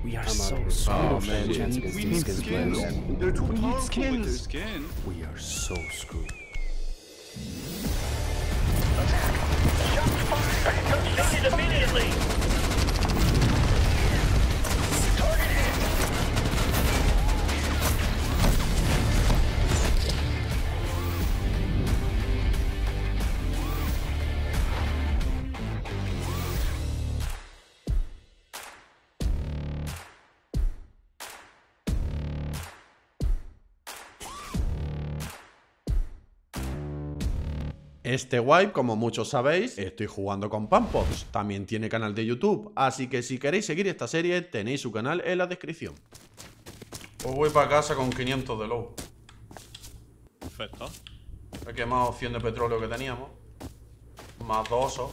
We are I'm so out of here. screwed. Oh man, chance against these skins players. They're too We need powerful with skins. their skin. We are so screwed. Constructed immediately. Este wipe, como muchos sabéis, estoy jugando con Pampox. También tiene canal de YouTube, así que si queréis seguir esta serie, tenéis su canal en la descripción. Pues voy para casa con 500 de low. Perfecto. He quemado 100 de petróleo que teníamos. Más 2 osos.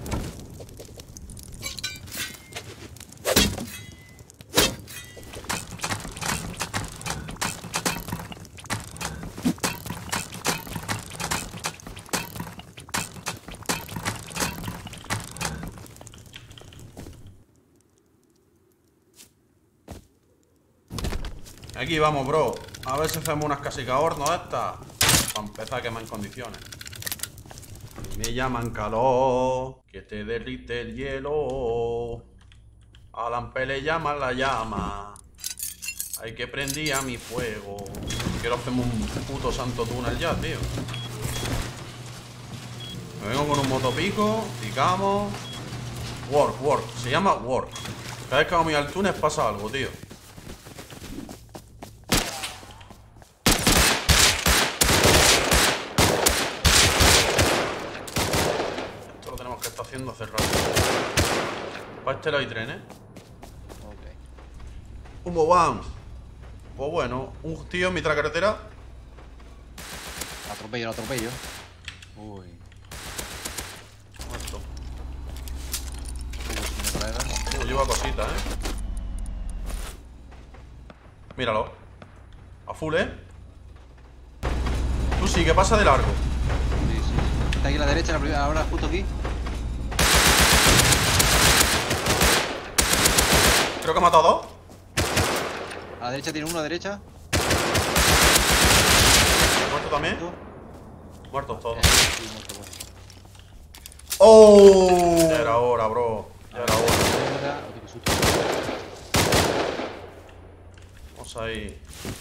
Aquí vamos, bro. A ver si hacemos unas casica horno estas. Para empezar a quemar en condiciones. Me llaman calor, que te derrite el hielo. A la ampe le llaman la llama. Hay que prendía mi fuego. Quiero hacerme un puto santo túnel ya, tío. Me vengo con un motopico, picamos. Work. Se llama work. Cada vez que vamos al túnel pasa algo, tío. Que está haciendo hace rato. Para este lado hay trenes. Ok. Un bobán. Pues bueno, un tío en mitad de la carretera. Lo atropello. Uy. Muerto. Si me trae, Lleva cositas, Míralo. A full, Tú sí, que pasa de largo. sí. Está aquí a la derecha, la primera, ahora justo aquí. Creo que ha matado a dos. A la derecha tiene uno, a la derecha. Muerto también. ¿Tú? Muertos todos. Sí, muerto, pues. ¡Oh! Ya era hora, bro. Ya era hora. Uy, qué susto. Vamos ahí.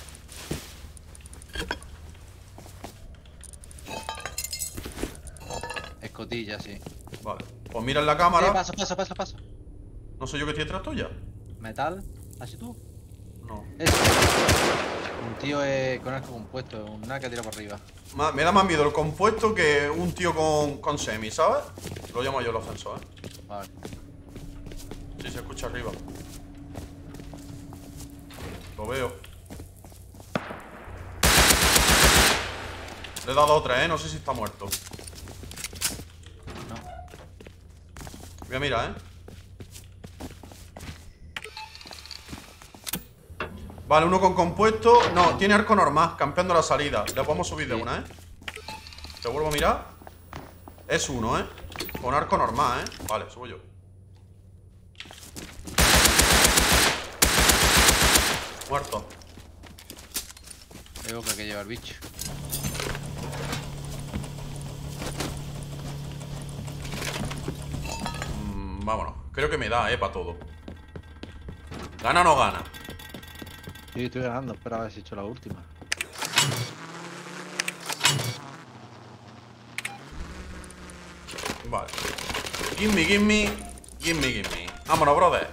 Escotilla, sí. Vale. Pues mira en la cámara. Paso. No soy yo que estoy detrás tuya. Metal. ¿Así tú? No. Eso. Un tío con arco compuesto, un nada que tira para arriba. Me da más miedo el compuesto que un tío con semi, ¿sabes? Lo llamo yo el ascensor, Vale. Sí, se escucha arriba. Lo veo. Le he dado otra, no sé si está muerto. No. Voy a mirar, Vale, uno con compuesto. No, tiene arco normal, campeando la salida. Le podemos subir de una, Te vuelvo a mirar. Es uno, con arco normal, Vale, subo yo. Muerto. Veo que hay que llevar bicho. Vámonos. Creo que me da, para todo. ¿Gana o no gana? Sí, estoy ganando, espera a ver si he hecho la última. Vale. Gimme. Vámonos, brother.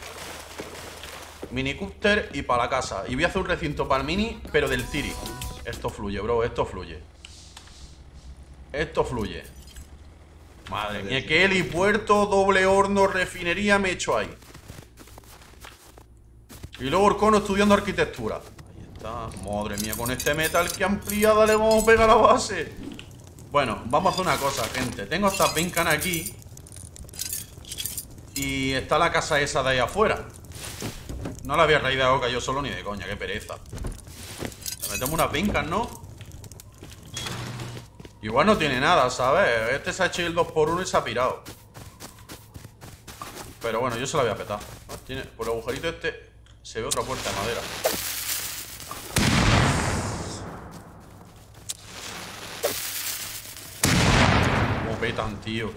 Minicopter y para la casa. Y voy a hacer un recinto para el mini, pero del Tiri. Esto fluye, bro, esto fluye. Madre mía, qué helipuerto, doble horno, refinería me he hecho ahí. Y luego Orcono estudiando arquitectura. Ahí está. Madre mía, con este metal que ampliada le vamos a pegar a la base. Bueno, vamos a hacer una cosa, gente. Tengo estas vincanas aquí. Y está la casa esa de ahí afuera. No la había raído de boca yo solo ni de coña, qué pereza. Le metemos unas vincas, ¿no? Igual no tiene nada, ¿sabes? Este se ha hecho el 2x1 y se ha pirado. Pero bueno, yo se la voy a petar. Tiene por el agujerito este. Se ve otra puerta de madera. Como petan, tío.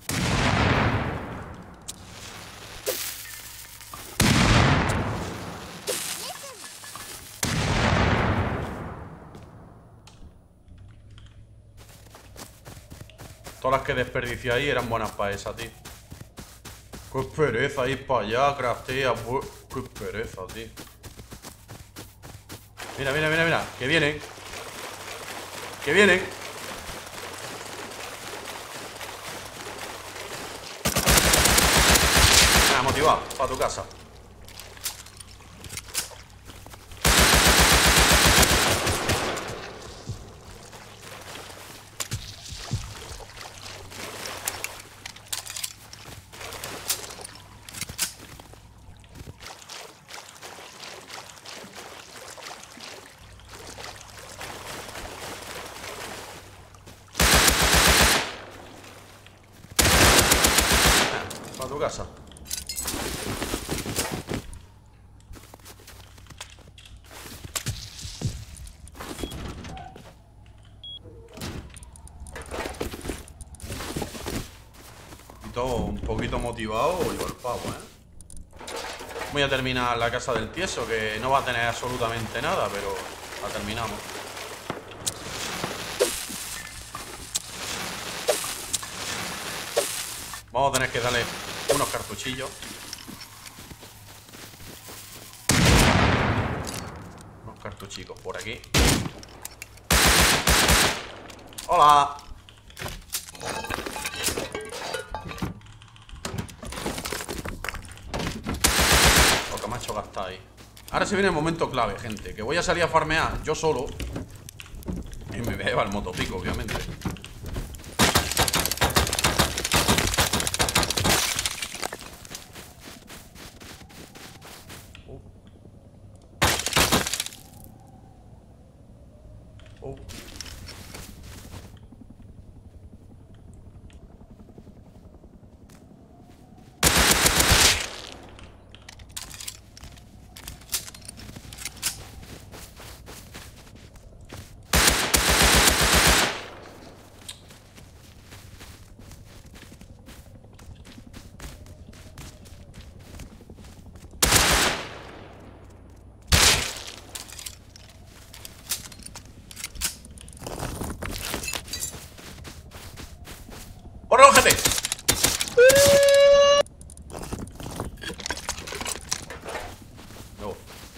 Todas las que desperdicié ahí eran buenas para esa, tío. Qué pereza ir para allá, craftea. Qué pereza, tío. Mira, mira, mira, mira. Que vienen. Que vienen. Venga, motivado. Para tu casa. Para tu casa. Un poquito motivado y el pavo, Voy a terminar la casa del tieso, que no va a tener absolutamente nada, pero la terminamos. Vamos a tener que darle unos cartuchillos. Unos cartuchicos por aquí. ¡Hola! Lo que me ha hecho gastar ahí. Ahora se viene el momento clave, gente. Que voy a salir a farmear yo solo. Y me voy a llevar el motopico, obviamente. ¡Por el ojete! No.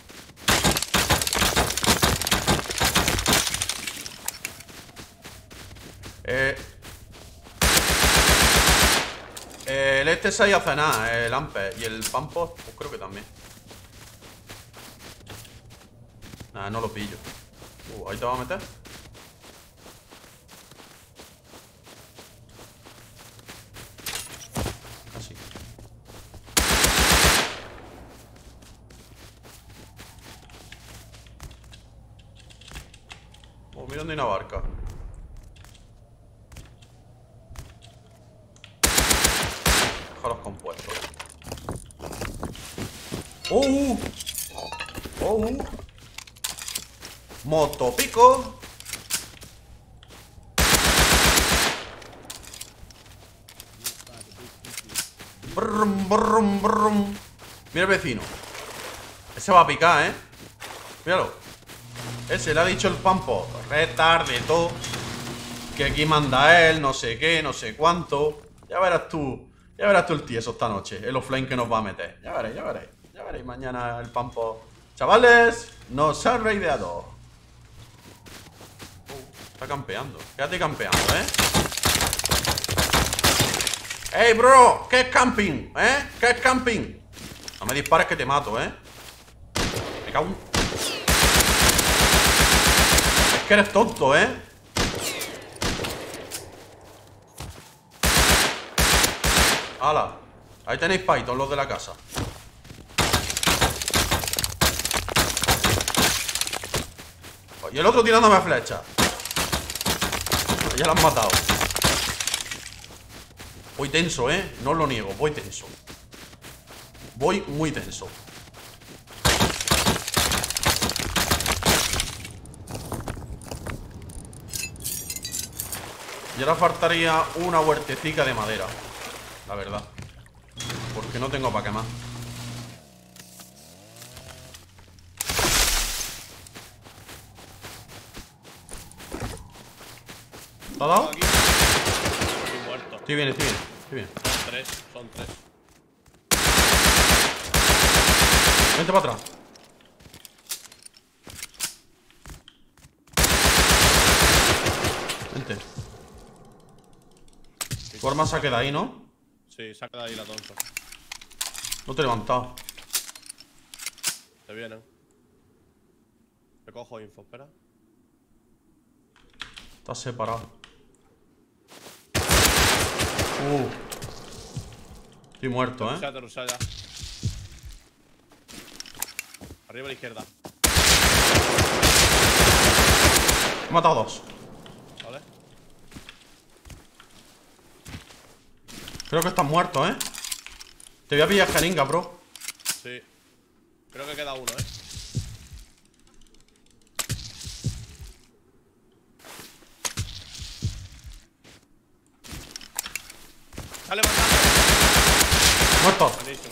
El este se ha ido a cenar, el Amper. Y el Pampos, pues creo que también. Nah, no lo pillo. Ahí te va a meter. Casi. Oh, mira dónde hay una barca. Deja los compuestos. Motopico. Brum, brum, brum. Mira el vecino. Ese va a picar, Míralo. Ese le ha dicho el Pampo. Retarde todo. Que aquí manda él, no sé qué, no sé cuánto. Ya verás tú. Ya verás tú el tieso esta noche. El offline que nos va a meter. Ya veréis, ya veréis. Ya veréis mañana el Pampo. Chavales, nos ha raideado. Está campeando. Quédate campeando, ¡Ey, bro! ¿Qué es camping? ¿Qué es camping? No me dispares que te mato, Me cago en... Es que eres tonto, ¡Hala! Ahí tenéis Python, los de la casa. Y el otro tirándome flecha. Ya lo han matado. Voy tenso, no os lo niego, voy tenso. Voy muy tenso. Y ahora faltaría una huertecica de madera. La verdad. Porque no tengo para qué más. ¿Te ha dado? Aquí. Estoy muerto. Estoy bien, estoy bien, estoy bien. Son tres. Vente para atrás. Vente. Tu arma se ha quedado ahí, ¿no? Sí, saca de ahí la tonta. No te he levantado. Te vienen. Te cojo info, espera. Estás separado. Estoy muerto, ¿eh? Te rusea ya. Arriba a la izquierda. He matado dos. ¿Vale? Creo que estás muerto, ¿eh? Te voy a pillar jeringa, bro. Sí. Creo que queda uno, ¿eh? ¡Está levantando! Muerto. Buenísimo.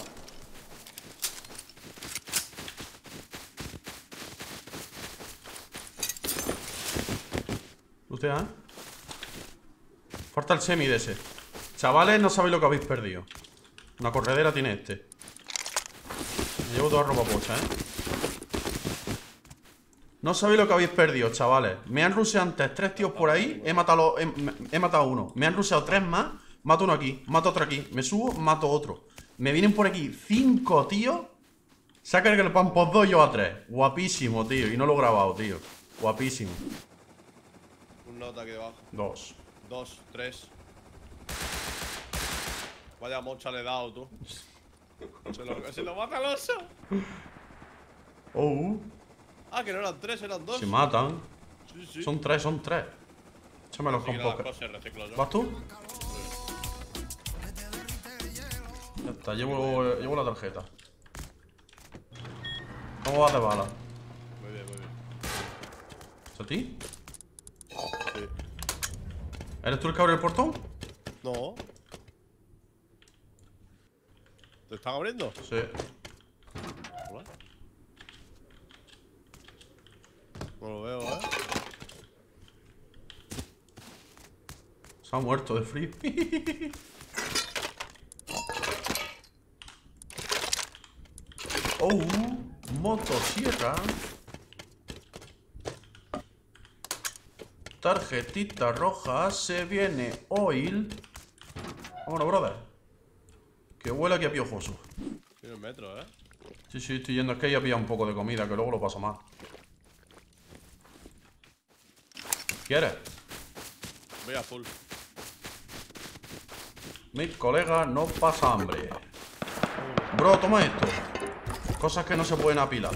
Usted, ¿eh? Falta el semi de ese. Chavales, no sabéis lo que habéis perdido. Una corredera tiene este. Me llevo toda ropa pocha, ¿eh? No sabéis lo que habéis perdido, chavales. Me han ruseado antes 3 tíos por ahí. He matado uno. Me han ruseado 3 más. Mato uno aquí, mato otro aquí. Me subo, mato otro. Me vienen por aquí 5 tíos. Saca el pan por 2 y yo a 3. Guapísimo, tío. Y no lo he grabado, tío. Guapísimo. Un nota aquí debajo. 2. 2, 3. Vaya mocha le he dado, tú. Se lo mata el oso. Oh. Ah, que no eran 3, eran 2. Se matan. Sí, sí. Son 3, son 3. Échamelos con poker. ¿Vas tú? Ya está, llevo la tarjeta. ¿Cómo vas de bala? Muy bien, muy bien. ¿Es a ti? Sí. ¿Eres tú el que abre el portón? No. ¿Te están abriendo? Sí. Hola. No lo veo, ¿eh? Se ha muerto de frío. Oh, motosierra. Tarjetita roja. Se viene oil. Vámonos, brother. Que huele aquí a piojoso. Tiene un metro, ¿eh? Sí, sí, estoy yendo. Es que ya pilla un poco de comida, que luego lo paso mal. ¿Quieres? Voy a full. Mi colega no pasa hambre. Bro, toma esto. Cosas que no se pueden apilar.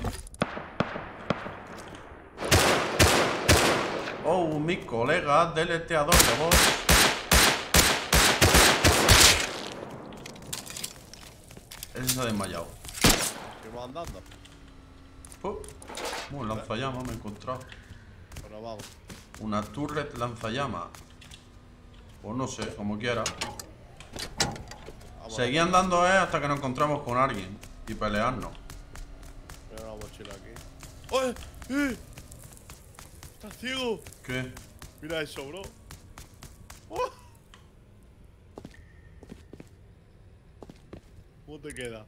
Oh, mi colega deleteador de voz. Él se ha desmayado. Seguimos andando. Un lanzallamas me he encontrado. Pero vamos. Una turret lanzallamas. Pues no sé, como quiera. Seguí andando hasta que nos encontramos con alguien y pelearnos. Mira una mochila aquí. ¡Oh! ¡Eh! ¡Estás ciego! ¿Qué? Mira eso, bro. ¡Oh! ¿Cómo te queda?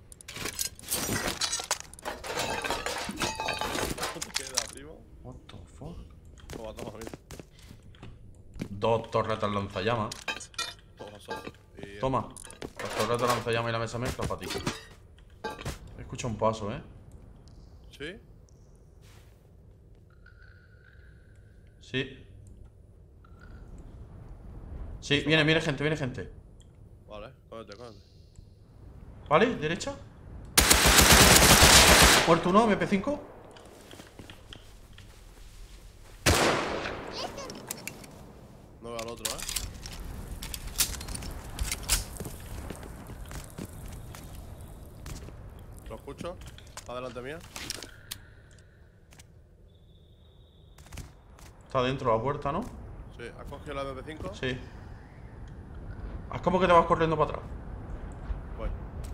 ¿Cómo te queda, primo? What the fuck? Toma, toma, mira. 2 torretas lanzallamas. Toma, solo. Y Toma. Las torretas lanzallamas y la mesa mezcla para ti. Escucha un paso, ¿eh? ¿Sí? Sí. Sí, viene gente, viene gente. Vale, cógete, cógete. ¿Vale? ¿Derecha? Muerto uno, MP5. No veo al otro, ¿eh? Lo escucho. Está delante mía. Está dentro de la puerta, ¿no? Sí, ¿has cogido la MP5? Sí. Haz como que te vas corriendo para atrás. Voy.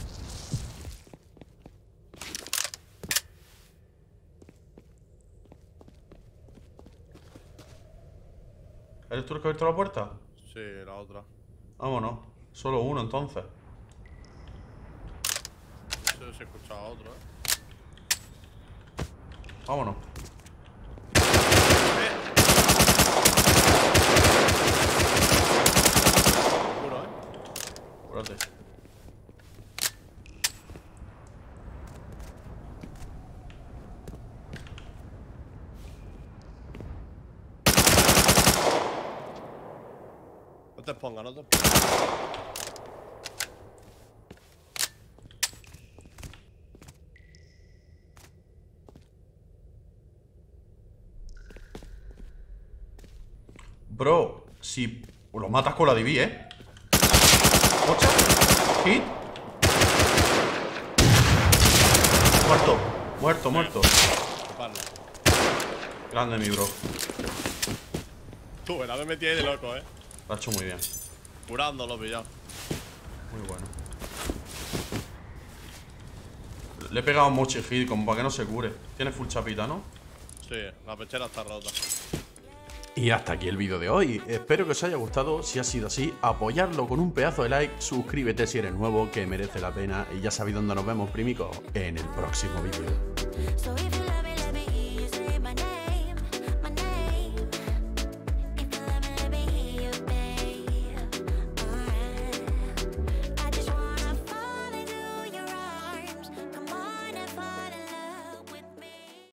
¿Eres tú el que ha abierto la puerta? Sí, la otra. Vámonos. Solo uno entonces. No sé si he escuchado a otro, Vámonos. Seguro, Espérate. No te expongas, no te expongas. Bro, si lo matas con la DB, ¿eh? Ocha. Hit. Muerto. Muerto, muerto. Vale. Grande mi bro. Tú, me la me metí ahí de loco, Lo ha hecho muy bien. Curando lo he pillado. Muy bueno. Le he pegado un mochi hit como para que no se cure. Tiene full chapita, ¿no? Sí, la pechera está rota. Y hasta aquí el vídeo de hoy. Espero que os haya gustado. Si ha sido así, apoyarlo con un pedazo de like. Suscríbete si eres nuevo, que merece la pena. Y ya sabéis dónde nos vemos, primicos, en el próximo vídeo. So if you love me,